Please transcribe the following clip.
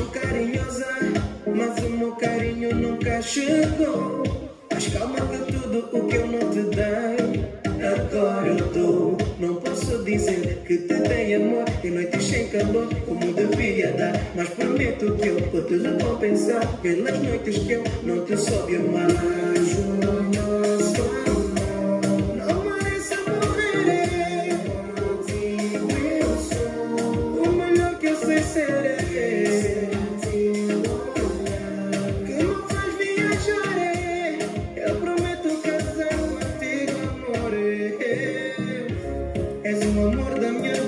carinhosa, mas o meu carinho nunca chegou. Mas calma que tudo o que eu não te dei, agora eu dou. Não posso dizer que te dei amor e noites sem calor como devia dar, mas prometo que eu vou te recompensar pelas noites que eu não te soube amar.